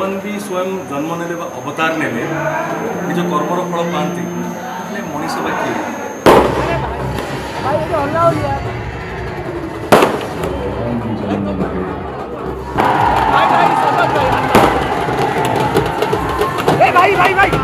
भगवान भी स्वयं जन्म ने अवतार ने निज कर्मर फल पाती मनीष बाकी भाई भाई भाई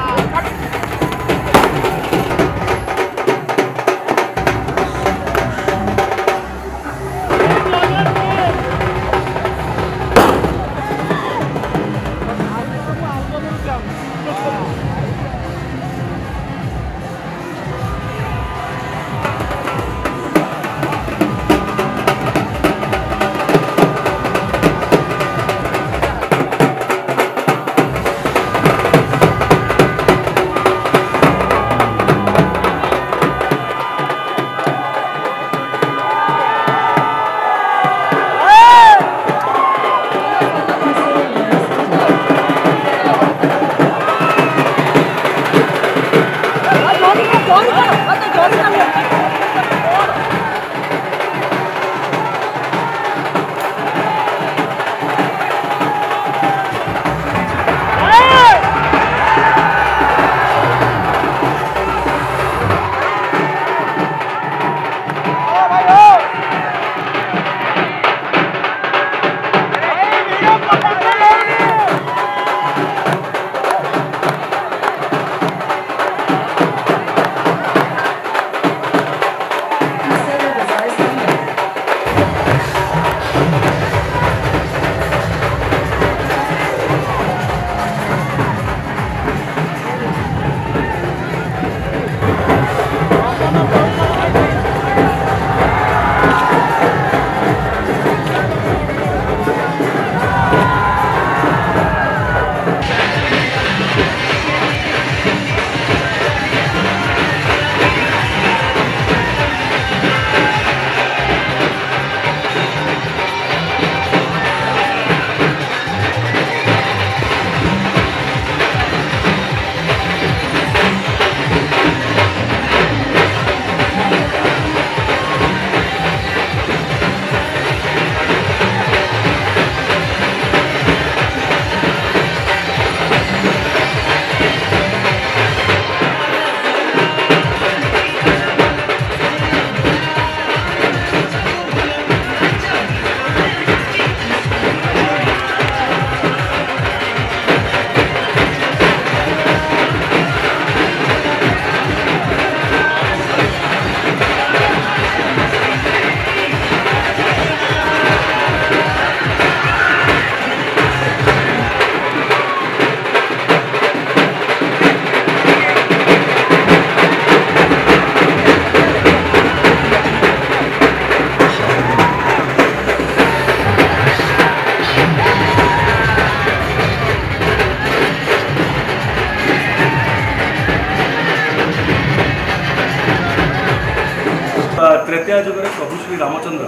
त्रेतया जुग प्रभु श्री रामचंद्र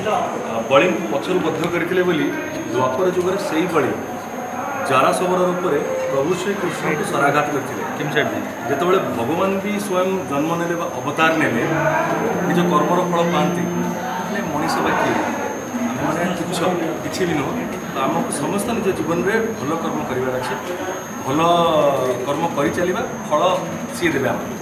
बलि पछर बद्ध करते द्वापर जुग से ही बलि जारासवर रूप में प्रभु श्री कृष्ण को शराघात करते जिते भगवान भी स्वयं जन्म ने अवतार ने निज कर्मर फल पाती मनीष बाकी मैंने तुच्छ किसी भी नुह तो आमको समस्त निज जीवन में भल कर्म करार अच्छे भल कर्म कर चलवा फल सी देवे।